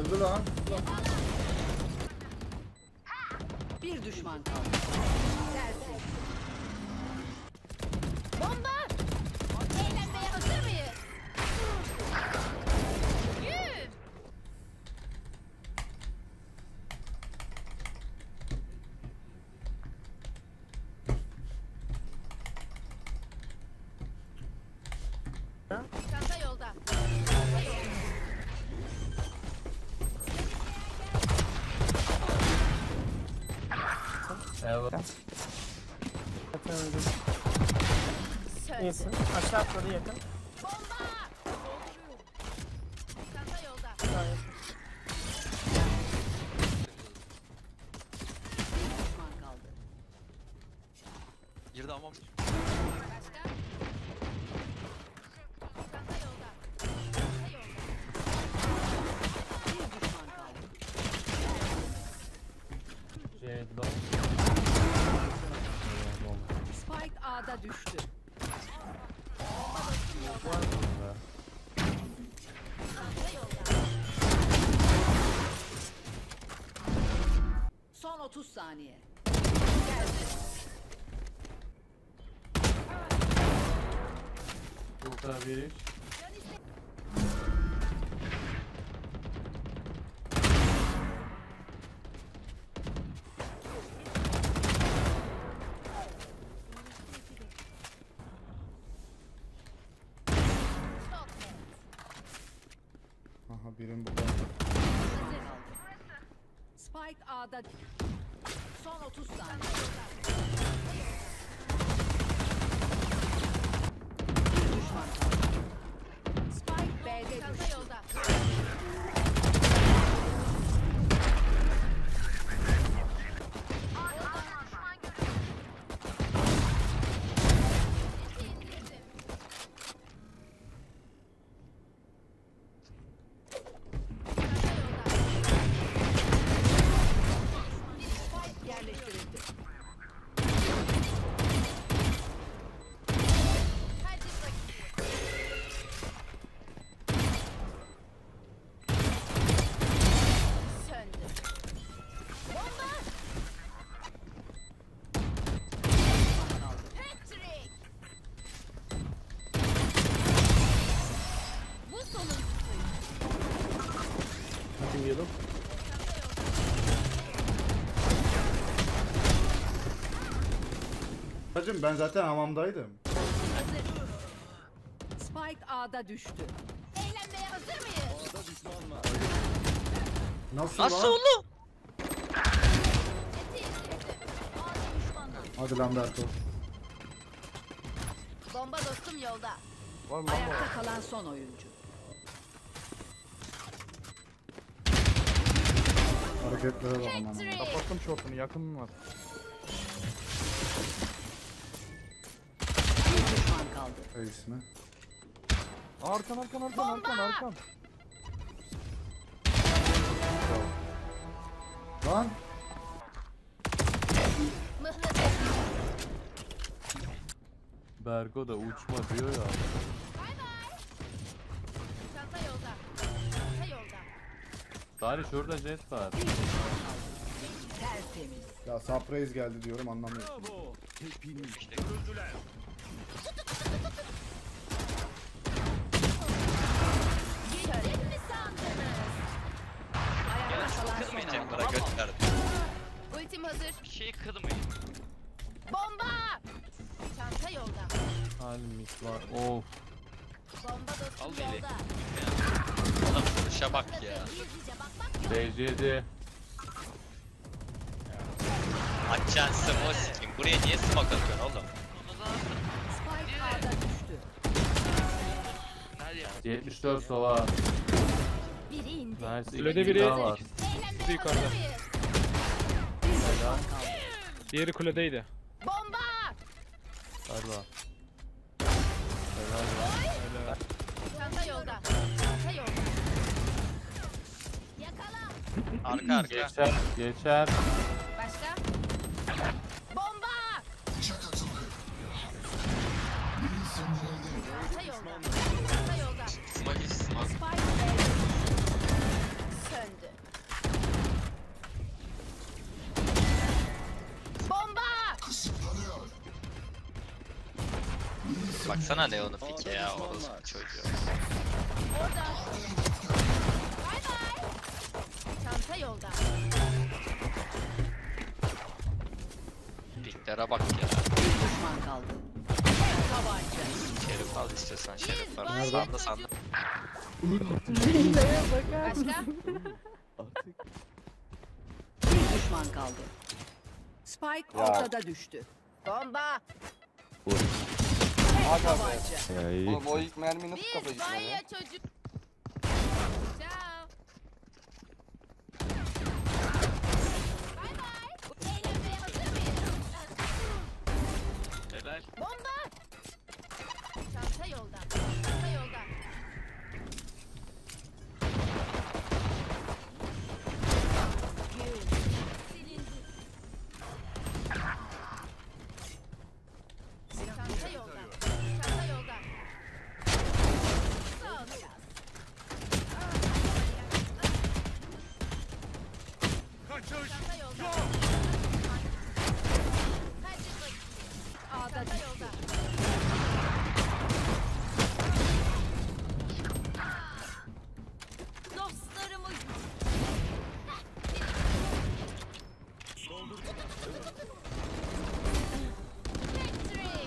Öldü lan. Bir düşman kaldı. Dersin. Bomba! Eğlenmeye hazır mıyız? Yürü! Çanta yolda. Evet. Söndü. İyisin. Aşağı atladı yakın. Bomba! Çanta yolda. Gayet. Bir düşman kaldı. Girdi ama. Başka? Çanta yolda. Çanta yolda. Bir düşman kaldı. Spike A'da düştü. Çanta yolda. Son 30 saniye. Burada bir iş. Stop. Aha birim burada. Spike A'da son 30 saniye. Bir düşman kaldı. Spike B'de Çanta düştü. yolda. Spike yerleştirildi. Herkes vakit. Söndü. Bomba! Patrick! Bu sonuncusuydu. Kim yılım? Hacım ben zaten hamamdaydım. Hazır. Spike A'da düştü. Eğlenmeye hazır mıyız? Nasıl, Nasıl lan? oğlum? Eti indirdim. Ağzı düşmanla. Hadi lan Berko. Bomba dostum yolda. Ayakta kalan son oyuncu. Hareketlere bak aman. Patrick! Kapattım şortunu, yakınım var. Bir düşman kaldı. Reis mi? Arkan. Lan. Mıhnatıs. Bergo da uçma diyor ya. Bay bay. Çanta yolda. Çanta yolda. Salih şurada jet var. Tertemiz. Ya surprise geldi diyorum anlamıyorum. Yiyecek mi sandınız? Ayakta kalan son Kırmayacaklara oyuncu. gösterdim. Ultim hazır. Bir şeyi kırmayın. Bomba! Çanta yolda. Halimiz var. Of. Bomba Al dostum beni. yolda. Adam vuruşa bak ya. Gizlice bakmak yok. BCD. Açacaksın smoke sikim. Buraya niye smoke atıyorsun oğlum? Spike A'da düştü. 74 sova. Biri indi. Nice. Kulede İki biri. daha var. Eğlenmeye Yukarıda. hazır mıyız? Bir düşman kaldı. Diğeri kuledeydi. Bomba! Galiba. Helal lan. Çanta yolda. Çanta yolda. Yakala. Arka arka. Geçer. Geçer. Başka? Bomba! Çanta yolda. Çanta yolda. Smoke smoke. Spike B'de düştü. Söndü. Baksana Leon'un pike ya, orası çocuğu. Orada. Bay bay. Çanta yolda. Piklere bak ya. Bir düşman kaldı. Tabanca. Şerif al istiyorsan, Şerif var. Nerede? Sanda sanda. Başka? Bir düşman kaldı. Spike ortada düştü. Bomba. Tabanca. Oğlum o ilk mermi nasıl kafa Biz gitmiyor Vanya ya? çocuk. Ciao. Bay bay. Eğlenmeye hazır mıyız? Helal. Bomba. Çanta yolda. Çanta yolda. Silindi. Çanta yolda. Çanta yolda. Sağ ol biraz. Çanta yolda. Hadi bakayım. Çanta yolda. Dostlarımı Patrick.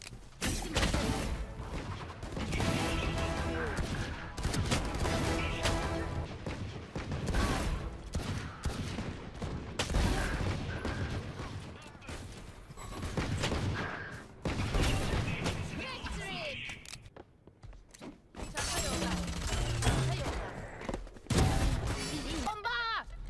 Patrick. Çanta yolda. Çanta yolda. Bomba.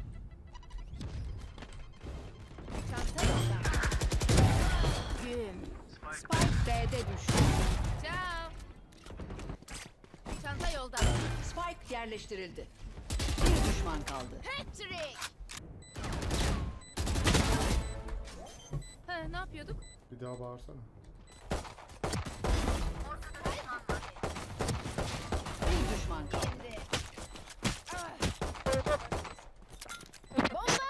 Çanta yolda. Güm. Spike B'de düştü. Ciao. Çanta yolda. Spike yerleştirildi. Bir düşman kaldı. Patrick. Ne yapıyorduk? Bir daha bağırsana. Bir düşman kaldı. Bomba.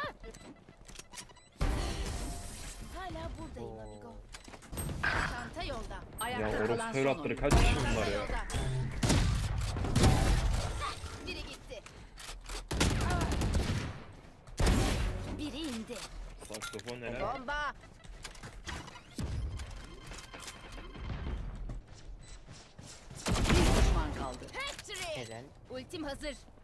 Hala buradayım amigo. Çanta yolda. Ayakta kalan son evlatları oyuncu. kaç kişi Çanta var ya? yolda. Biri gitti. Biri indi. Saksofon neler? Bomba. Bir düşman kaldı. Patrick. Ultim hazır.